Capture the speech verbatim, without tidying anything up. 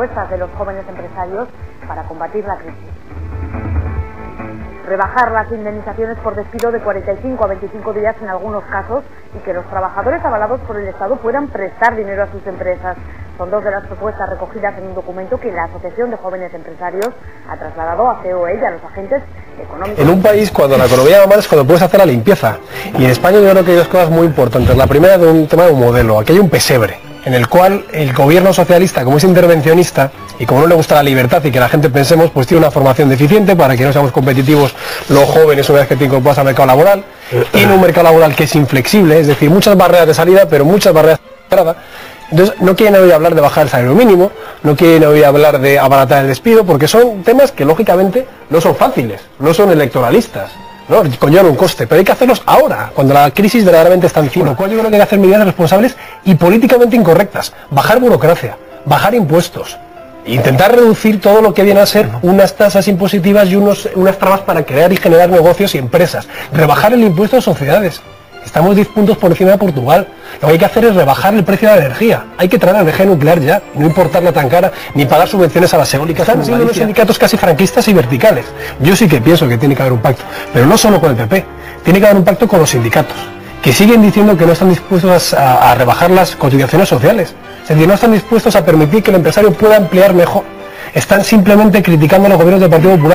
propuestas de los jóvenes empresarios para combatir la crisis. Rebajar las indemnizaciones por despido de cuarenta y cinco a veinticinco días en algunos casos y que los trabajadores avalados por el Estado puedan prestar dinero a sus empresas. Son dos de las propuestas recogidas en un documento que la Asociación de Jóvenes Empresarios ha trasladado a C O E y a los agentes económicos. En un país, cuando la economía va mal, es cuando puedes hacer la limpieza. Y en España yo creo que hay dos cosas muy importantes. La primera, de un tema de un modelo. Aquí hay un pesebre, en el cual el gobierno socialista, como es intervencionista, y como no le gusta la libertad y que la gente pensemos, pues tiene una formación deficiente para que no seamos competitivos los jóvenes una vez que te incorporas al mercado laboral. Tiene un mercado laboral que es inflexible, es decir, muchas barreras de salida, pero muchas barreras de entrada. Entonces no quieren oír hablar de bajar el salario mínimo, no quieren oír hablar de abaratar el despido, porque son temas que lógicamente no son fáciles, no son electoralistas, ¿no? Conllevan un coste, pero hay que hacerlos ahora, cuando la crisis verdaderamente está encima. Lo cual yo creo que hay que hacer medidas responsables y políticamente incorrectas, bajar burocracia, bajar impuestos, intentar reducir todo lo que viene a ser unas tasas impositivas y unos, unas trabas para crear y generar negocios y empresas, rebajar el impuesto a sociedades. Estamos diez puntos por encima de Portugal. Lo que hay que hacer es rebajar el precio de la energía. Hay que traer la energía nuclear ya, no importarla tan cara, ni pagar subvenciones a las eólicas. Están siendo unos sindicatos casi franquistas y verticales. Yo sí que pienso que tiene que haber un pacto, pero no solo con el P P, tiene que haber un pacto con los sindicatos, que siguen diciendo que no están dispuestos a, a rebajar las cotizaciones sociales. Es decir, no están dispuestos a permitir que el empresario pueda emplear mejor. Están simplemente criticando a los gobiernos del Partido Popular.